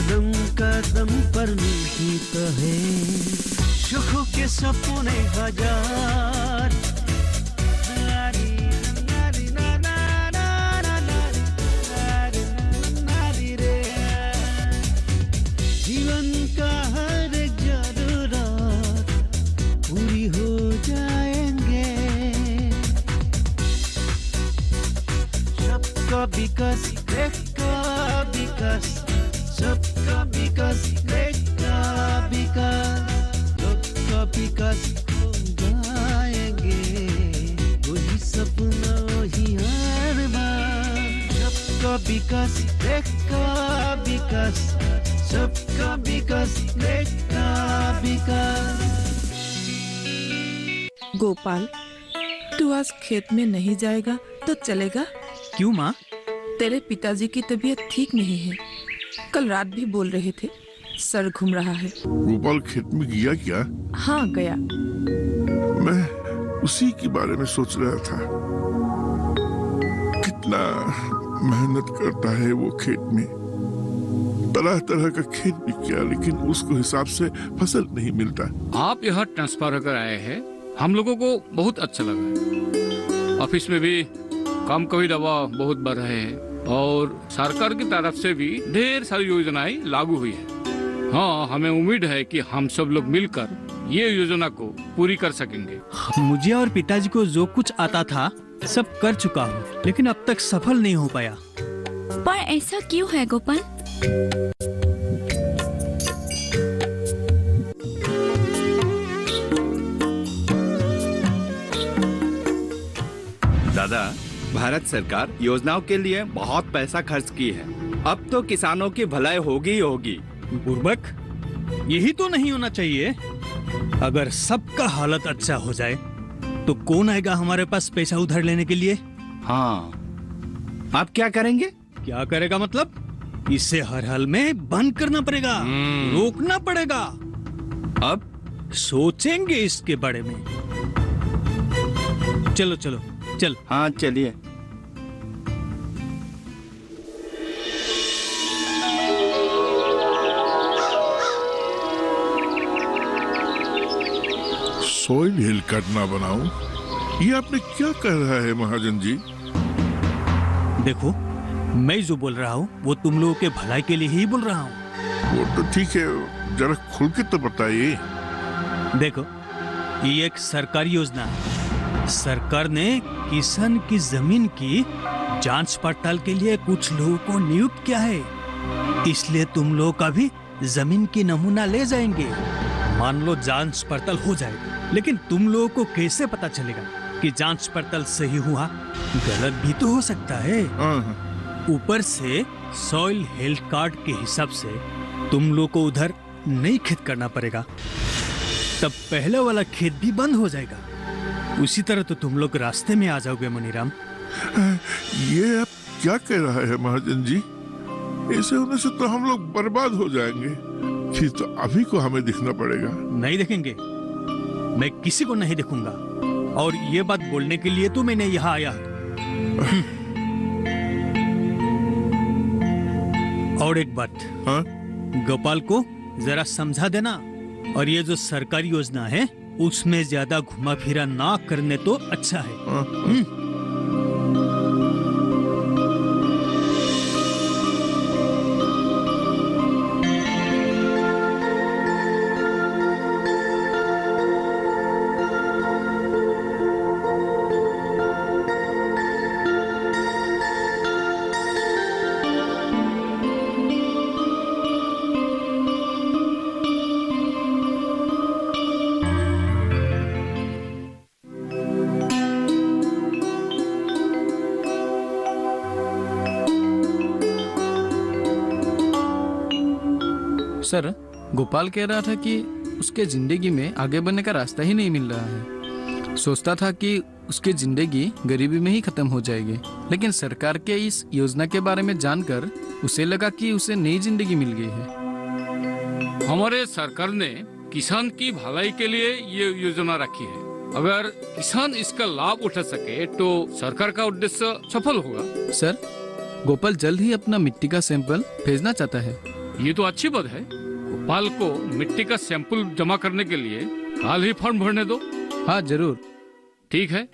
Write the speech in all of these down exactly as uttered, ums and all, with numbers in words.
कदम कदम पर निहित है सुखों के सपने हजार। जीवन का हर एक जरूरत पूरी हो जाएंगे। सबका विकास देखा विकास, सबका विकास देखा विकास, सबका विकास हो जाएंगे वही सपना वही हर बार। सबका विकास देखा विकास, सबका विकास देखा विकास। गोपाल, तू आज खेत में नहीं जाएगा तो चलेगा? क्यों माँ? तेरे पिताजी की तबीयत ठीक नहीं है, कल रात भी बोल रहे थे, सर घूम रहा है। गोपाल खेत में गया क्या? हाँ गया। मैं उसी के बारे में सोच रहा था, कितना मेहनत करता है वो खेत में, तरह तरह का खेत भी किया लेकिन उसको हिसाब से फसल नहीं मिलता। आप यहाँ ट्रांसफर होकर आए हैं, हम लोगों को बहुत अच्छा लगा। ऑफिस में भी काम का भी दबाव बहुत बढ़ रहे हैं और सरकार की तरफ से भी ढेर सारी योजनाएं लागू हुई है। हाँ, हमें उम्मीद है कि हम सब लोग मिलकर ये योजना को पूरी कर सकेंगे। मुझे और पिताजी को जो कुछ आता था सब कर चुका हूँ, लेकिन अब तक सफल नहीं हो पाया। पर ऐसा क्यों है गोपाल? दादा, भारत सरकार योजनाओं के लिए बहुत पैसा खर्च की है, अब तो किसानों की भलाई होगी ही होगी। बुर्बक, यही तो नहीं होना चाहिए। अगर सबका हालत अच्छा हो जाए तो कौन आएगा हमारे पास पैसा उधार लेने के लिए? हाँ, आप क्या करेंगे? क्या करेगा मतलब? इसे हर हाल में बंद करना पड़ेगा, रोकना पड़ेगा। अब सोचेंगे इसके बारे में। चलो चलो चल। हाँ चलिए। सॉइल हेल्थ कार्ड ना बनाऊं, ये आपने क्या कह रहा है महाजन जी? देखो, मैं जो बोल रहा हूँ वो तुम लोगों के भलाई के लिए ही बोल रहा हूँ। वो तो ठीक है, जरा खुल के तो बताइए। देखो, ये एक सरकारी योजना है। सरकार ने किसान की जमीन की जांच पड़ताल के लिए कुछ लोगों को नियुक्त किया है, इसलिए तुम लोगों का भी जमीन की नमूना ले जाएंगे। मान लो जांच पड़ताल हो जाएगी, लेकिन तुम लोगों को कैसे पता चलेगा कि जांच पड़ताल सही हुआ? गलत भी तो हो सकता है। ऊपर से सॉइल हेल्थ कार्ड के हिसाब से तुम लोगों को उधर नई खेत करना पड़ेगा, तब पहले वाला खेत भी बंद हो जाएगा। उसी तरह तो तुम लोग रास्ते में आ जाओगे मनीराम। ये आप क्या कह रहा है महाजन जी? ऐसे होने से तो हम लोग बर्बाद हो जाएंगे। फिर तो अभी को हमें दिखना पड़ेगा। नहीं देखेंगे, मैं किसी को नहीं देखूंगा। और ये बात बोलने के लिए तो मैंने यहाँ आया। और एक बात, हाँ? गोपाल को जरा समझा देना, और ये जो सरकारी योजना है उसमें ज्यादा घुमा फिरा ना करने तो अच्छा है। हाँ? सर, गोपाल कह रहा था कि उसके जिंदगी में आगे बढ़ने का रास्ता ही नहीं मिल रहा है। सोचता था कि उसकी जिंदगी गरीबी में ही खत्म हो जाएगी, लेकिन सरकार के इस योजना के बारे में जानकर उसे लगा कि उसे नई जिंदगी मिल गई है। हमारे सरकार ने किसान की भलाई के लिए ये योजना रखी है। अगर किसान इसका लाभ उठा सके तो सरकार का उद्देश्य सफल होगा। सर, गोपाल जल्द ही अपना मिट्टी का सैंपल भेजना चाहता है। ये तो अच्छी बात है। गोपाल को मिट्टी का सैंपल जमा करने के लिए कल ही फॉर्म भरने दो। हाँ जरूर। ठीक है।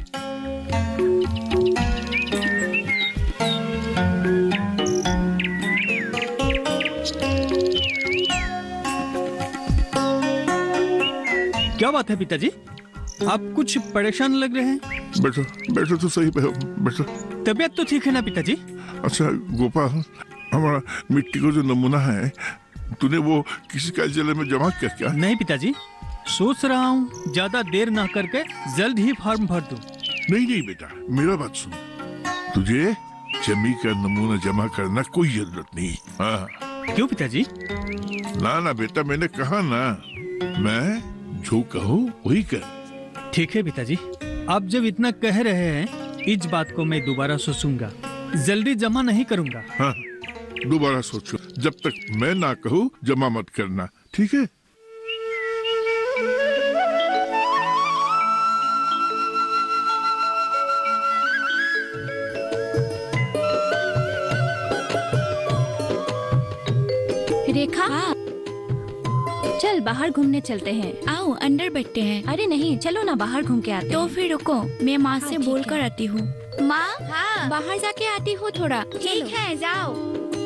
क्या बात है पिताजी, आप कुछ परेशान लग रहे हैं? बैठो बैठो तो सही, बैठो। तबीयत तो ठीक है ना पिताजी? अच्छा गोपाल, हमारा मिट्टी को जो नमूना है तूने वो किसी कार्यालय में जमा किया क्या? नहीं पिताजी, सोच रहा हूँ ज्यादा देर ना करके जल्द ही फॉर्म भर दूं। नहीं नहीं बेटा, मेरा बात सुन, तुझे जमी का नमूना जमा करना कोई जरूरत नहीं। हाँ। क्यों पिताजी? ना ना बेटा, मैंने कहा ना, मैं जो कहूँ वही कर। ठीक है पिताजी, आप जब इतना कह रहे हैं, इस बात को मैं दोबारा सोचूंगा, जल्दी जमा नहीं करूंगा। हाँ, दोबारा सोचो, जब तक मैं ना कहूँ जमा मत करना, ठीक है? रेखा, हाँ। चल बाहर घूमने चलते हैं। आओ अंदर बैठते हैं। अरे नहीं, चलो ना बाहर घूम के आते तो हैं। फिर रुको, मैं माँ से हाँ, बोल कर आती हूँ। माँ, हाँ। बाहर जाके आती हूँ थोड़ा। ठीक है, जाओ।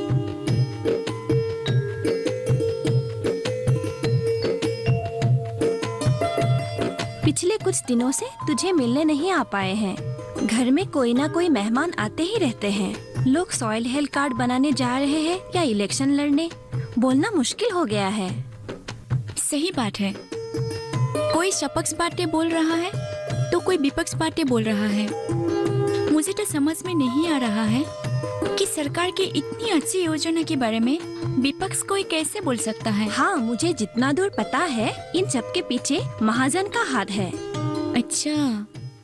पिछले कुछ दिनों से तुझे मिलने नहीं आ पाए हैं। घर में कोई ना कोई मेहमान आते ही रहते हैं। लोग सॉइल हेल्थ कार्ड बनाने जा रहे हैं या इलेक्शन लड़ने, बोलना मुश्किल हो गया है। सही बात है, कोई सपक्ष बातें बोल रहा है तो कोई विपक्ष बातें बोल रहा है। मुझे तो समझ में नहीं आ रहा है कि सरकार की इतनी अच्छी योजना के बारे में विपक्ष कोई कैसे बोल सकता है। हाँ, मुझे जितना दूर पता है, इन सब के पीछे महाजन का हाथ है। अच्छा,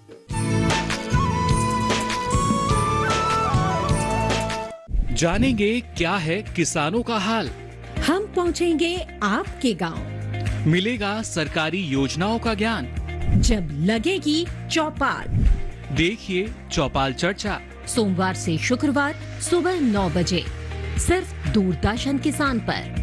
जानेंगे क्या है किसानों का हाल। हम पहुंचेंगे आपके गांव। मिलेगा सरकारी योजनाओं का ज्ञान। जब लगेगी चौपाल, देखिए चौपाल चर्चा, सोमवार से शुक्रवार सुबह नौ बजे सिर्फ दूरदर्शन किसान पर।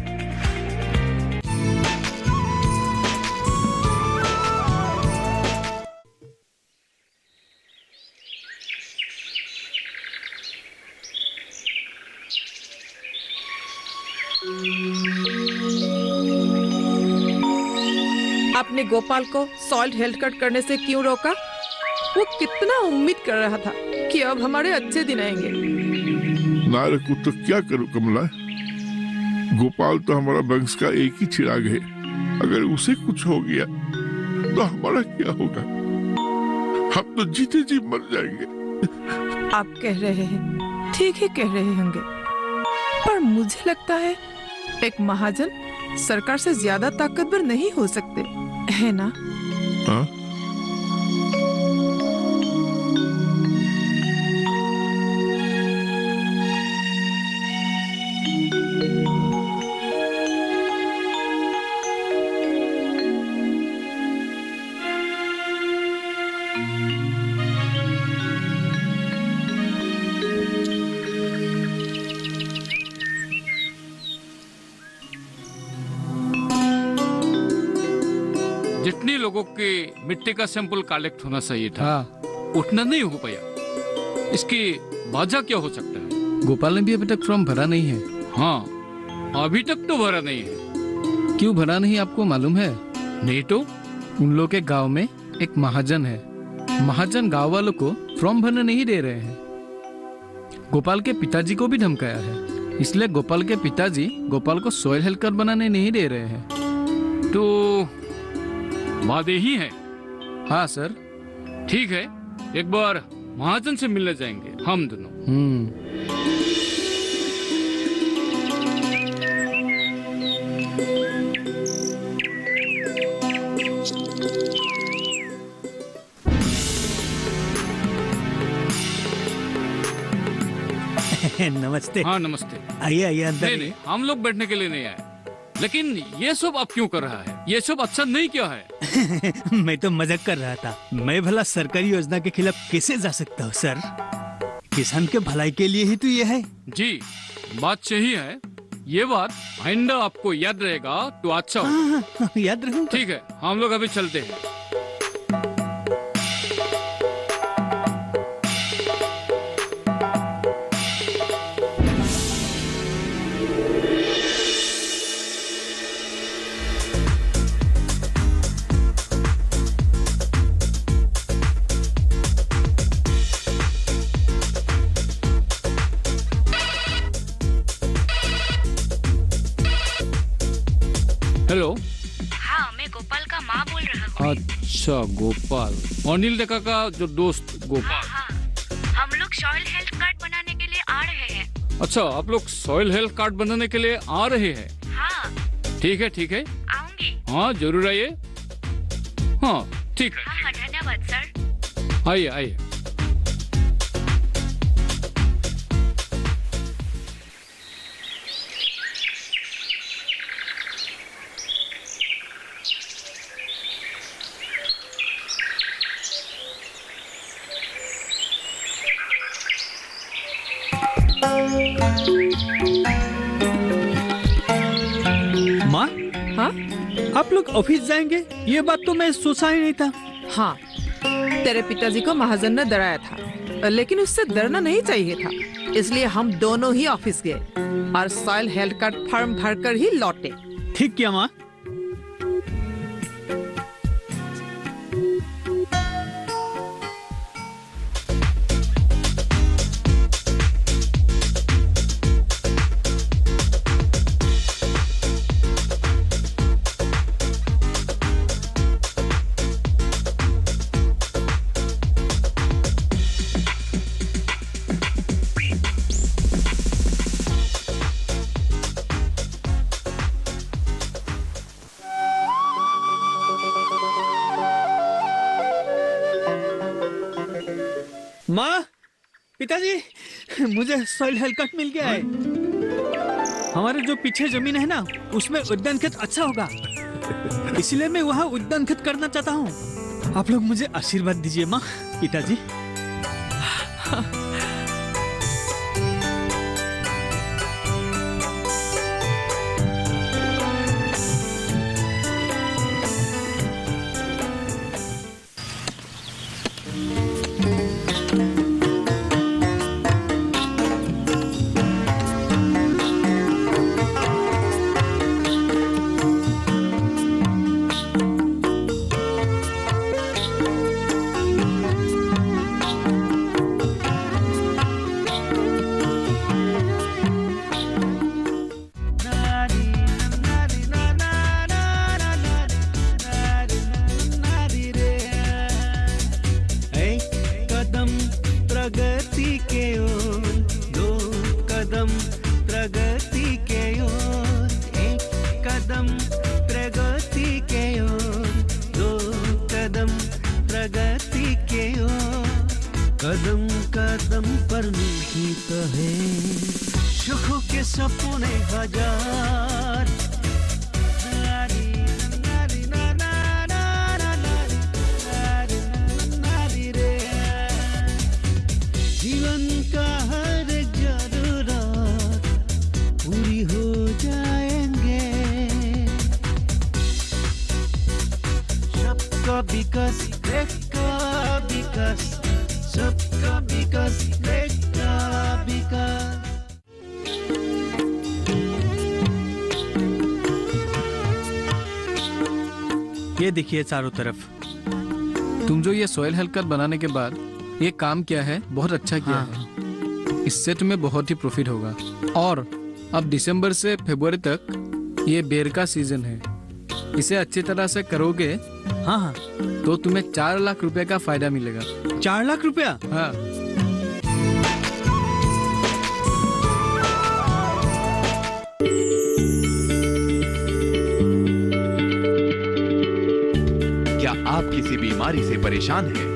आपने गोपाल को सॉइल हेल्थ कार्ड करने से क्यों रोका? वो कितना उम्मीद कर रहा था कि अब हमारे अच्छे दिन आएंगे। ना रखू तो क्या करूं कमला, गोपाल तो हमारा वंश का एक ही चिराग है। अगर उसे कुछ हो गया तो हमारा क्या होगा? हम तो जीते जी मर जाएंगे। आप कह रहे हैं, ठीक ही कह रहे होंगे, पर मुझे लगता है एक महाजन सरकार से ज्यादा ताकतवर नहीं हो सकते, है ना? हाँ? जितनी लोगों के मिट्टी का सैंपल कलेक्ट होना चाहिए था, हाँ। उतना नहीं हो पाया। इसकी वजह क्या हो सकता है? गोपाल ने भी अभी तक फॉर्म भरा नहीं है। हाँ, अभी तक तो भरा नहीं है। क्यों भरा नहीं आपको मालूम है? नहीं तो? उन लोग के गांव में एक महाजन है। महाजन गांव वालों को फॉर्म भरने नहीं दे रहे हैं। गोपाल के पिताजी को भी धमकाया है, इसलिए गोपाल के पिताजी गोपाल को सॉइल हेल्थ कार्ड बनाने नहीं दे रहे हैं। तो बात यही है? हाँ सर। ठीक है, एक बार महाजन से मिलने जाएंगे हम दोनों। हम्म। नमस्ते। हाँ नमस्ते। आइए आइए अंदर। नहीं नहीं, हम लोग बैठने के लिए नहीं आए। लेकिन ये सब अब क्यों कर रहा है? ये सब अच्छा नहीं क्या है? मैं तो मजाक कर रहा था। मैं भला सरकारी योजना के खिलाफ कैसे जा सकता हूँ सर? किसान के भलाई के लिए ही तो ये है। जी बात सही है। ये बात आइंदा आपको याद रहेगा तो अच्छा हो। हाँ, हाँ, याद रहूं। ठीक है, हम लोग अभी चलते हैं। हेलो। हाँ, मैं गोपाल का माँ बोल रहा हूँ। अच्छा, गोपाल, अनिल देखा का जो दोस्त गोपाल। हाँ, हाँ। हम लोग सॉइल हेल्थ कार्ड बनाने के लिए आ रहे हैं। अच्छा, आप लोग सॉइल हेल्थ कार्ड बनाने के लिए आ रहे हैं? हाँ। ठीक है, ठीक है, आऊंगी। हाँ जरूर आइए। हाँ ठीक है। हाँ, हाँ, धन्यवाद सर। आइए आइए। माँ, हाँ आप लोग ऑफिस जाएंगे? ये बात तो मैं सोचा ही नहीं था। हाँ, तेरे पिताजी को महाजन ने डराया था, लेकिन उससे डरना नहीं चाहिए था। इसलिए हम दोनों ही ऑफिस गए और सॉइल हेल्थ कार्ड फॉर्म भरकर ही लौटे। ठीक किया माँ। माँ, पिताजी, मुझे सॉइल हेल्थ कार्ड मिल गया है। हमारे जो पीछे जमीन है ना, उसमें उद्यान खेत अच्छा होगा, इसलिए मैं वहाँ उद्यान खेत करना चाहता हूँ। आप लोग मुझे आशीर्वाद दीजिए माँ, पिताजी। कदम कदम पर निहित है सुखों के सपने हजार। जीवन का हर एक जरूरत पूरी हो जाएंगे। सबका विकास देखा विकास, सबका विकास देखा विकास। ये देखिए चारों तरफ। तुम जो ये सॉइल हेल्थ कार्ड बनाने के बाद ये काम किया है, बहुत अच्छा किया हाँ। है। इससे तुम्हें बहुत ही प्रॉफिट होगा। और अब दिसंबर से फरवरी तक ये बेर का सीजन है, इसे अच्छी तरह से करोगे हाँ हाँ तो तुम्हें चार लाख रुपए का फायदा मिलेगा। चार लाख रुपया? हाँ। क्या आप किसी बीमारी से परेशान हैं?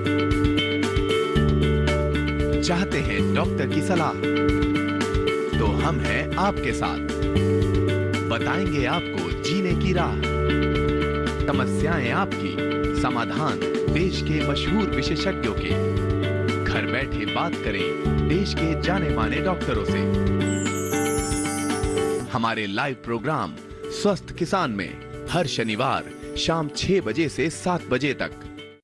चाहते हैं डॉक्टर की सलाह? तो हम हैं आपके साथ, बताएंगे आपको जीने की राह। समस्याएं आपकी, समाधान देश के मशहूर विशेषज्ञों के। घर बैठे बात करें देश के जाने माने डॉक्टरों से। हमारे लाइव प्रोग्राम स्वस्थ किसान में हर शनिवार शाम छह बजे से सात बजे तक।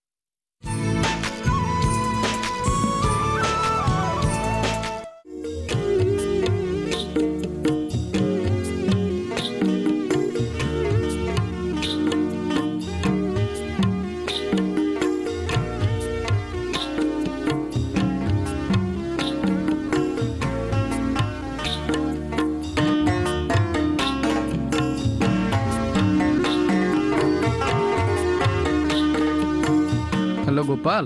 हेलो गोपाल।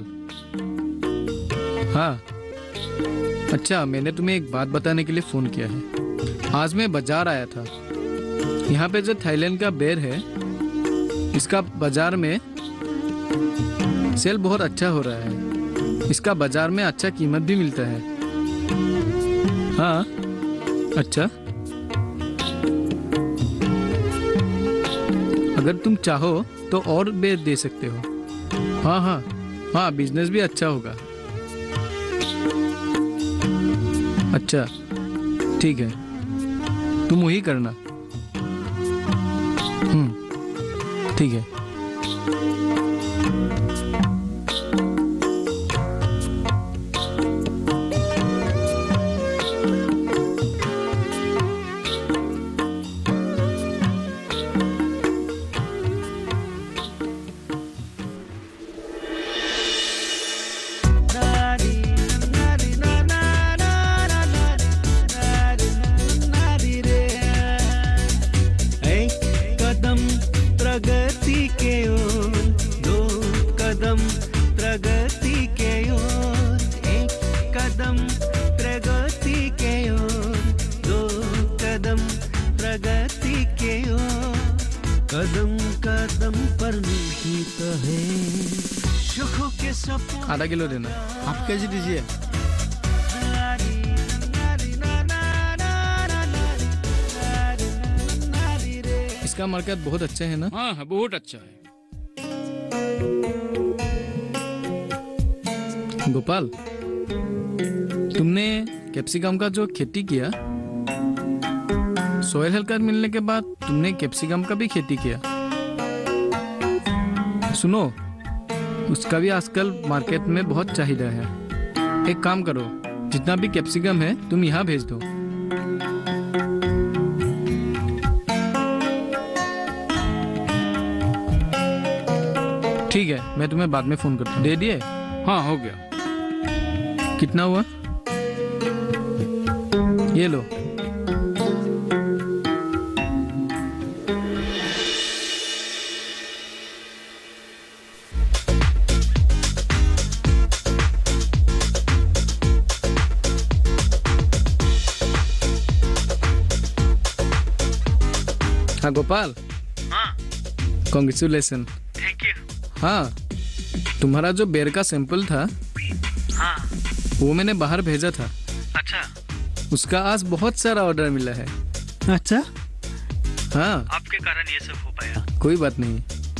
हाँ, अच्छा, मैंने तुम्हें एक बात बताने के लिए फोन किया है। आज मैं बाजार आया था। यहाँ पे जो थाईलैंड का बेर है, इसका बाजार में सेल बहुत अच्छा हो रहा है। इसका बाजार में अच्छा कीमत भी मिलता है। हाँ, अच्छा, अगर तुम चाहो तो और बेर दे सकते हो। हाँ हाँ हाँ, बिजनेस भी अच्छा होगा। अच्छा, ठीक है, तुम वही करना। हम्म, ठीक है। आधा किलो देना। हाफ के जी दीजिए। इसका मार्केट बहुत अच्छा है ना? हाँ हाँ, बहुत अच्छा है। गोपाल, तुमने कैप्सिकम का जो खेती किया, सॉइल हेल्थ कार्ड मिलने के बाद तुमने कैप्सिकम का भी खेती किया। सुनो, उसका भी आजकल मार्केट में बहुत चाहिदा है। एक काम करो, जितना भी कैप्सिकम है तुम यहाँ भेज दो। ठीक है, मैं तुम्हें बाद में फोन करता हूँ। दे दिए? हाँ, हो गया। कितना हुआ? ये लो। हाँ गोपाल। हाँ, कॉन्ग्रेचुलेसन। Thank you. हाँ, तुम्हारा जो बेर का सैंपल था, हाँ, वो मैंने बाहर भेजा था। अच्छा, उसका आज बहुत सारा ऑर्डर मिला है। अच्छा, हाँ, आपके कारण ये सब हो पाया। कोई बात नहीं।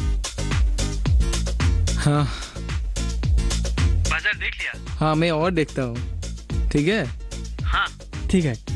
हाँ, बाजार देख लिया? हाँ, मैं और देखता हूँ। ठीक है? हाँ, ठीक है।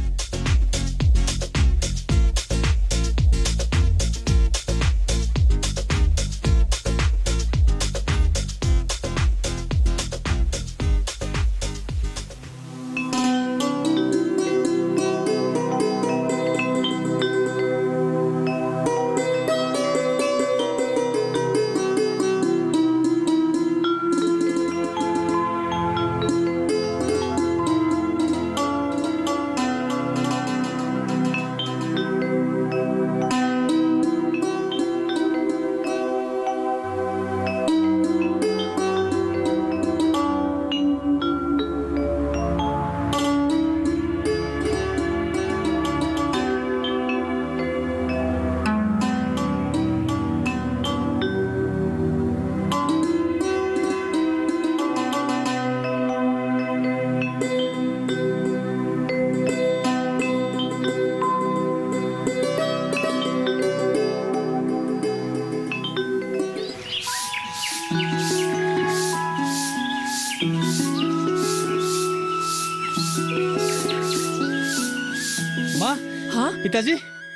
माँ, हाँ, पिताजी,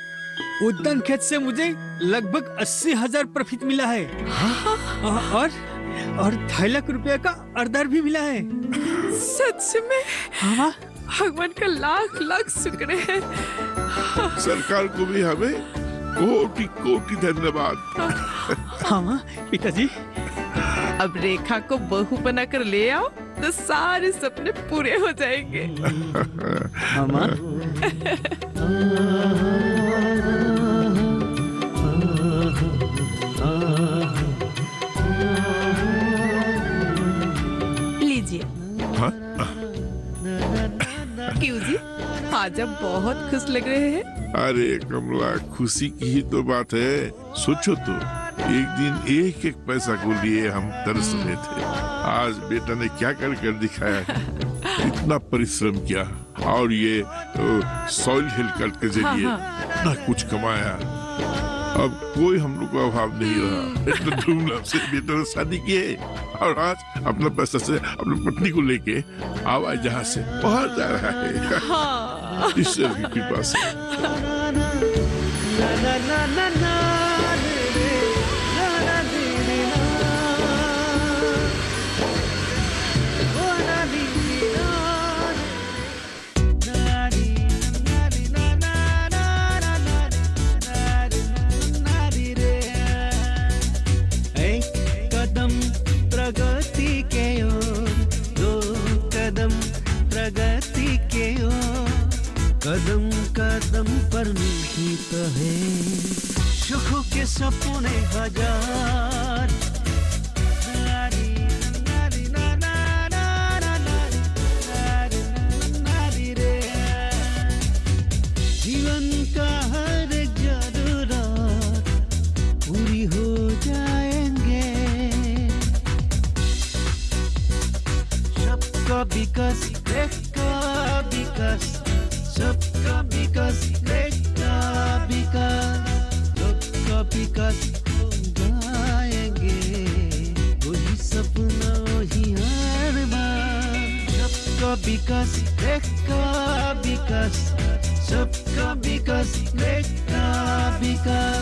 उद्यान खेत से मुझे लगभग अस्सी हजार प्रॉफिट मिला है। और और ढाई लाख रुपए का अर्धर भी मिला है। सच में? हाँ, भगवान का लाख लाख शुक्र है। सरकार को भी हमें कोटि कोटि धन्यवाद। हाँ पिताजी। अब रेखा को बहू बनाकर ले आओ तो सारे सपने पूरे हो जाएंगे। मामा। लीजिए। हाँ? क्यों जी, आज आप बहुत खुश लग रहे हैं। अरे कमला, खुशी की ही तो बात है। सोचो तो, एक दिन एक एक पैसा को लिए हम तरस रहे थे। आज बेटा ने क्या कर कर दिखाया है। इतना परिश्रम किया और ये सॉइल हेल्थ कार्ड के जरिए इतना कुछ कमाया। अब कोई हम लोग को अभाव नहीं रहा। इतना धूमधाम से बेटा ने शादी की है और आज अपना पैसा से अपनी पत्नी को लेके आवाज जहाँ से बाहर जा रहा है। हाँ। ईश्वर की कृपा से। प्रगति के ओर, दो कदम प्रगति के ओर, कदम कदम पर निहित है सुखों के सपने हजार। जीवन का हर एक जरूरत पूरी हो जाएंगे। सबका विकास देखा विकास, सबका विकास देखा विकास, सबका विकास हो जाएंगे। वही सपना वही हर बार। सबका विकास देखा विकास, सबका विकास देखा विकास।